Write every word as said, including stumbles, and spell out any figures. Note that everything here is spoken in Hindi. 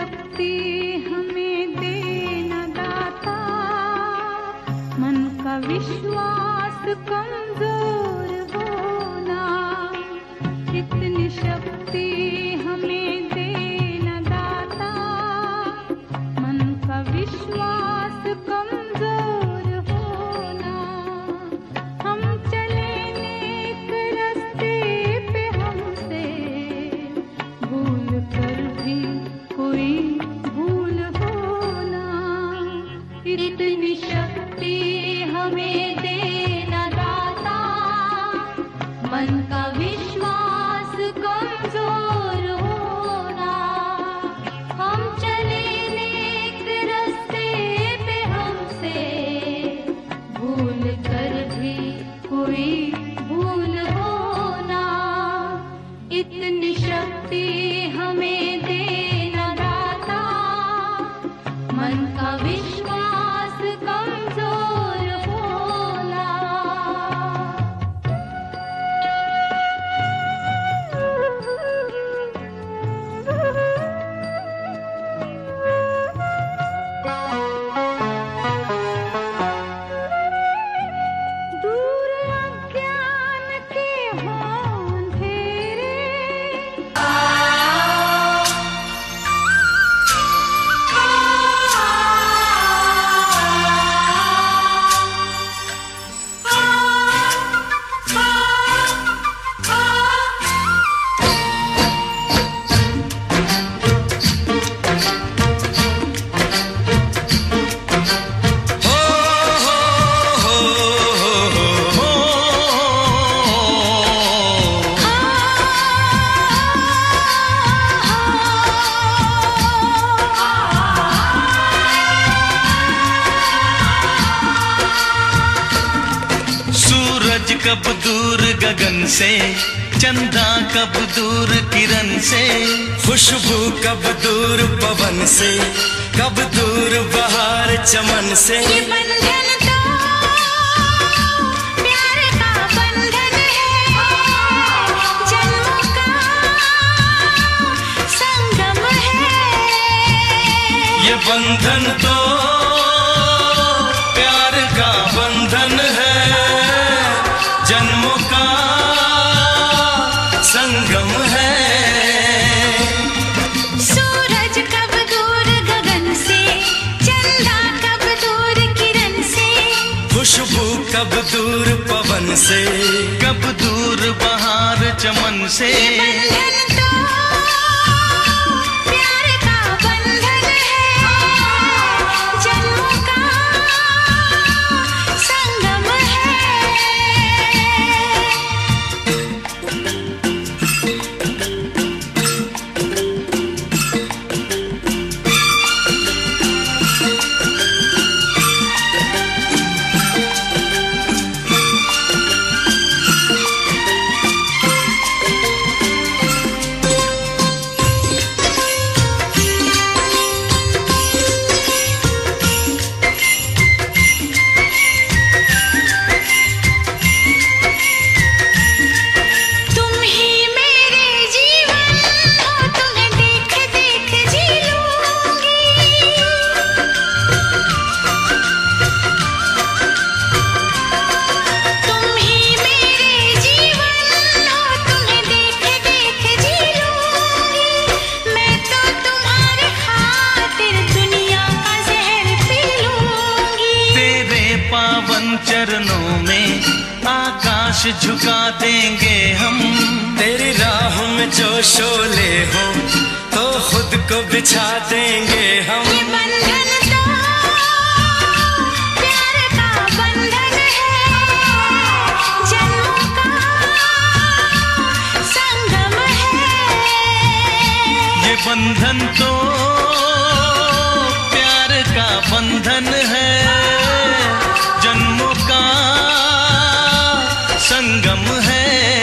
शक्ति हमें देना दाता, मन का विश्वास कमजोर होना। इतनी शक्ति हमें देना दाता, मन का विश्वास कमजोर होना। हम चले नेक रास्ते पे, हमसे भूल कर भी कोई भूल होना। इतनी शक्ति हमें देना दाता, मन का विश्वास कमजोर होना। हम चले नेक रास्ते पे, हमसे भूल कर भी कोई भूल होना। इतनी शक्ति हमें देना दाता, मन का विश्वास कमजोर होना। दूर अज्ञान के हों अंधेरे, सूरज कब दूर गगन से, चंदा कब दूर किरण से, खुशबू कब दूर पवन से, कब दूर बहार चमन से। ये बंधन तो प्यार का बंधन है, जन्मों का संगम है। ये बंधन तो प्यार का बंधन है, जन्मों का संगम है। सूरज कब दूर गगन से, चंदा कब दूर किरण से, खुशबू कब दूर पवन से, कब दूर बहार चमन से। ये बंधन तो प्यार का बंधन है, जन्मों का संगम है। तुम ही मेरे जीवन हो, तुम्हें देख देख जी लूंगी। तुम ही मेरे जीवन हो, तुम्हें देख देख जी लूंगी। मैं तो तुम्हारे खातिर दुनिया का जहर पी लूंगी। तेरे पावन चरणों में आकाश झुका देंगे हम। तेरी राह में जो शोले हो, तो खुद को बिछा देंगे हम। ये बंधन तो प्यार का बंधन है, जन्मों का संगम है। ये बंधन तो प्यार का बंधन है, जन्मों का संगम है।